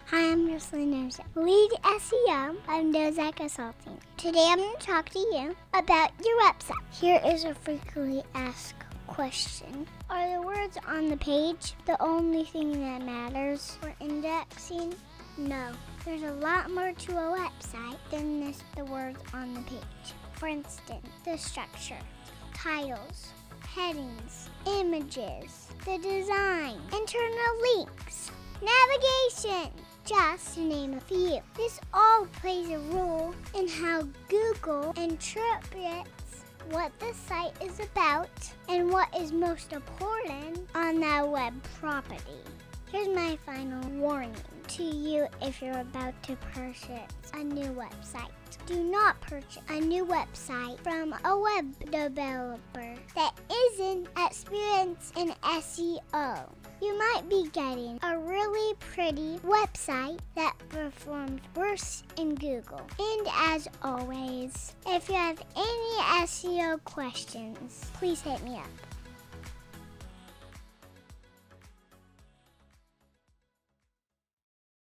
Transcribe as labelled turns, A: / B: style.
A: Hi, I'm Nozak, lead SEO of Nozak Consulting. Today I'm going to talk to you about your website. Here is a frequently asked question. Are the words on the page the only thing that matters for indexing? No. There's a lot more to a website than the words on the page. For instance, the structure, titles, headings, images, the design, internal links, navigation, just to name a few. This all plays a role in how Google interprets what the site is about and what is most important on that web property. Here's my final warning to you if you're about to purchase a new website. Do not purchase a new website from a web developer that isn't experienced in SEO. You might be getting a really pretty website that performs worse in Google. And as always, if you have any SEO questions, please hit me up.